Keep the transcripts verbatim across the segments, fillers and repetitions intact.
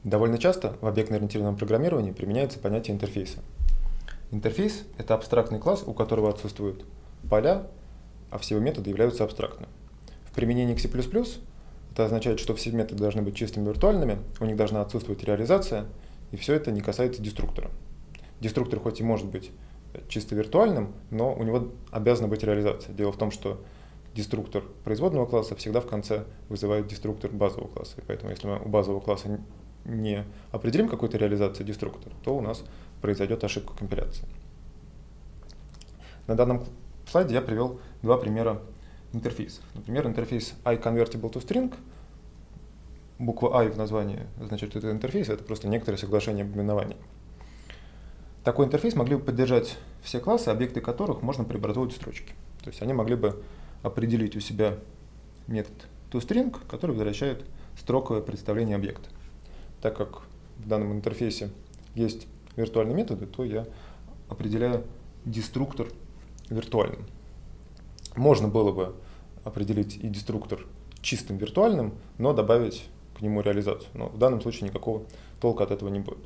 Довольно часто в объектно-ориентированном программировании применяется понятие интерфейса. Интерфейс — это абстрактный класс, у которого отсутствуют поля, а все его методы являются абстрактными. В применении к C++ это означает, что все методы должны быть чистыми виртуальными, у них должна отсутствовать реализация, и все это не касается деструктора. Деструктор хоть и может быть чисто виртуальным, но у него обязана быть реализация. Дело в том, что деструктор производного класса всегда в конце вызывает деструктор базового класса. И поэтому если мы у базового класса не определим какую-то реализацию деструктора, то у нас произойдет ошибка компиляции. На данном слайде я привел два примера интерфейсов. Например, интерфейс iConvertible-to-String. Буква I в названии означает, что это интерфейс, это просто некоторое соглашение об именовании. Такой интерфейс могли бы поддержать все классы, объекты которых можно преобразовывать в строчки. То есть они могли бы определить у себя метод toString, который возвращает строковое представление объекта. Так как в данном интерфейсе есть виртуальные методы, то я определяю деструктор виртуальным. Можно было бы определить и деструктор чистым виртуальным, но добавить к нему реализацию. Но в данном случае никакого толка от этого не будет.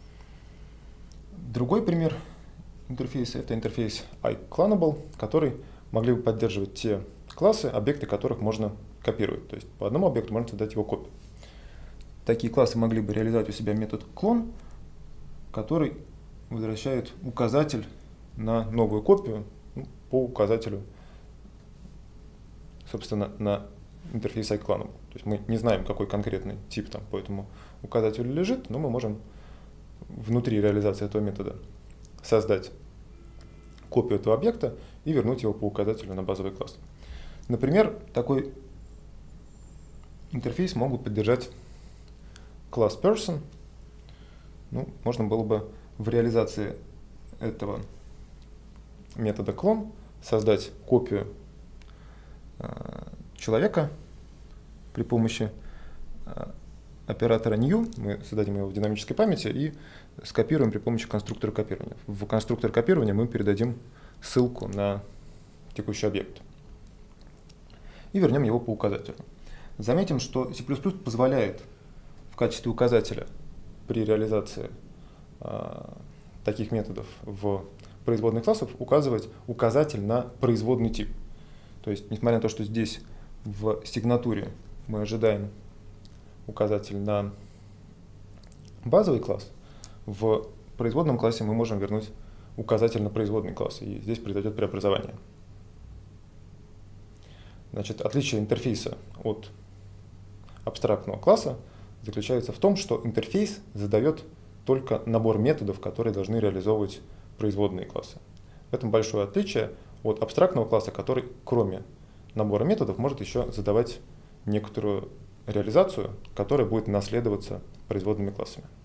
Другой пример интерфейса — это интерфейс iClonable, который могли бы поддерживать те классы, объекты которых можно копировать. То есть по одному объекту можно создать его копию. Такие классы могли бы реализовать у себя метод clone, который возвращает указатель на новую копию, ну, по указателю, собственно, на интерфейс iClonable. То есть мы не знаем, какой конкретный тип там по этому указателю лежит, но мы можем внутри реализации этого метода создать копию этого объекта и вернуть его по указателю на базовый класс. Например, такой интерфейс могут поддержать класс person. Ну, можно было бы в реализации этого метода clone создать копию э, человека при помощи э, оператора new. Мы создадим его в динамической памяти и скопируем при помощи конструктора копирования. В конструктор копирования мы передадим ссылку на текущий объект и вернем его по указателю. Заметим, что C++ позволяет в качестве указателя при реализации э, таких методов в производных классов указывать указатель на производный тип. То есть, несмотря на то, что здесь в сигнатуре мы ожидаем указатель на базовый класс, в производном классе мы можем вернуть указатель на производный класс, и здесь произойдет преобразование. Значит, отличие интерфейса от абстрактного класса заключается в том, что интерфейс задает только набор методов, которые должны реализовывать производные классы. В этом большое отличие от абстрактного класса, который, кроме набора методов, может еще задавать некоторую реализацию, которая будет наследоваться производными классами.